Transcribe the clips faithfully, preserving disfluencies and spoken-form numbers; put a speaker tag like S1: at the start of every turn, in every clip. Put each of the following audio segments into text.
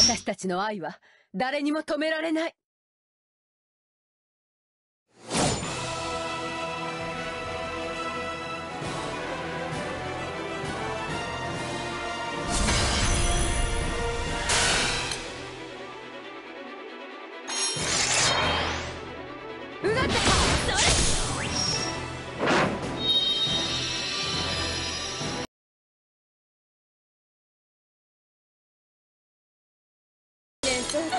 S1: 私たちの愛は誰にも止められない。うがったか。それ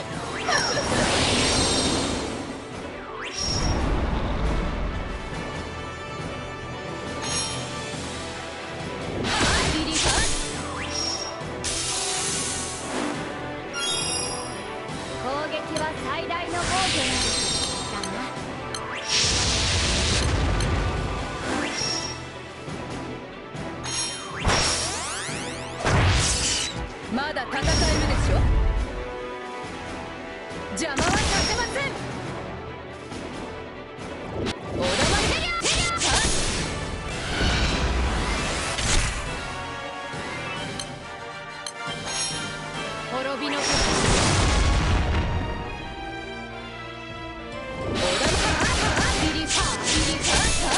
S1: 攻撃は最大の防御だな。まだ戦えるでしょ。邪魔はさせません。おだまり滅びの時おだまりビリファービリフ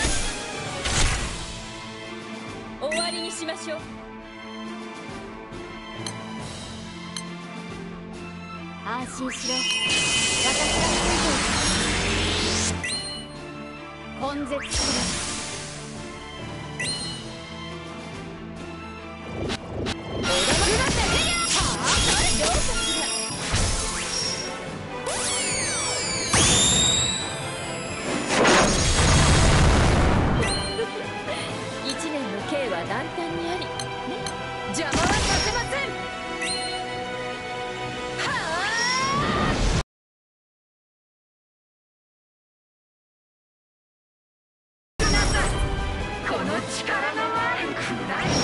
S1: ァー終わりにしましょう。安心しろ。私がついている。根絶する。おだまりだってはあ、それ両者する。一年の刑は元旦にありね。邪魔はさせません。力のあるくらい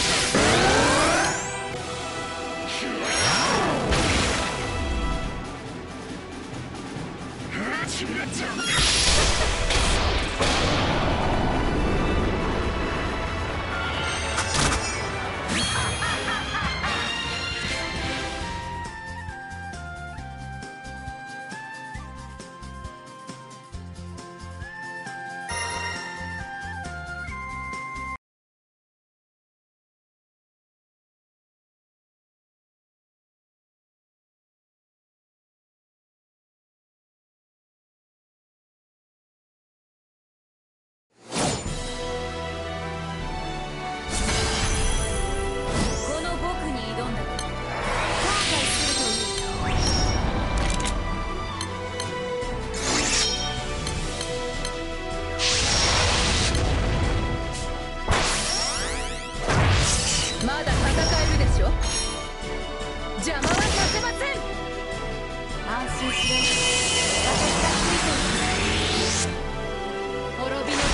S1: まだ戦えるでしょ。邪魔はさせません。安心しろ。私がついている。滅びの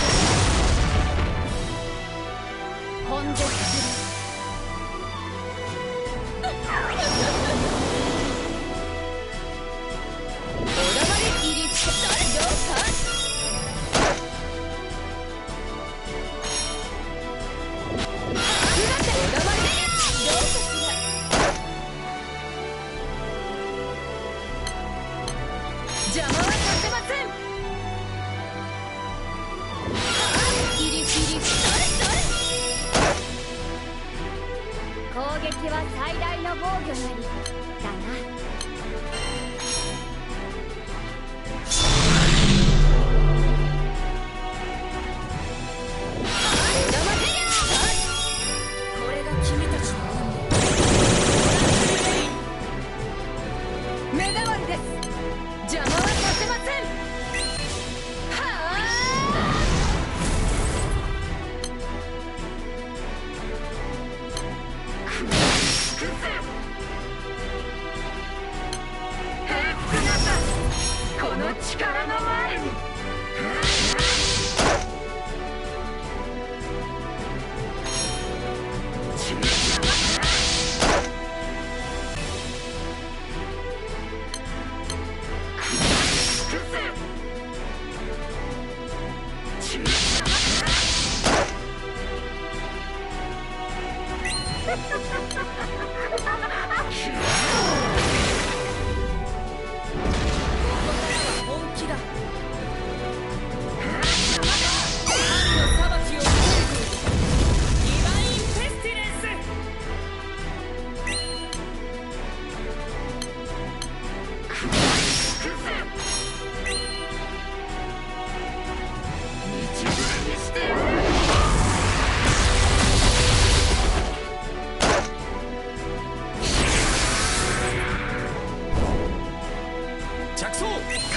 S1: 時根絶する。おだまり入りつけたりどうか。邪魔はさせません。ヒリヒリそれそれ。攻撃は最大の防御なりだな。これが君たちの運命。目障りです。邪魔はさせません。はあ。くせ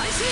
S1: 開始。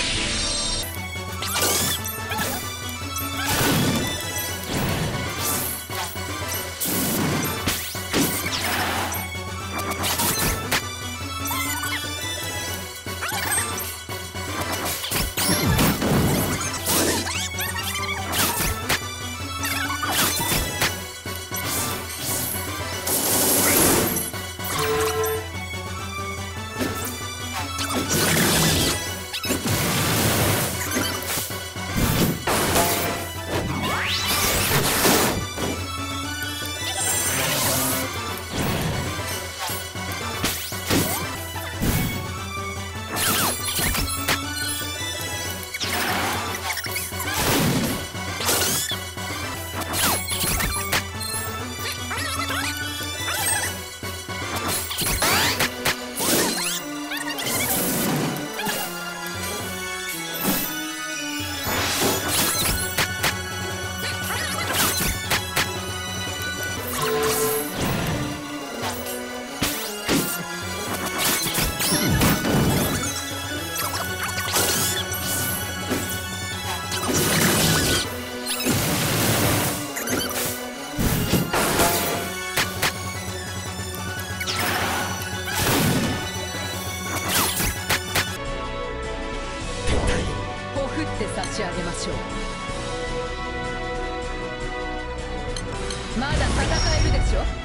S1: 差し上げましょう。まだ戦えるでしょ。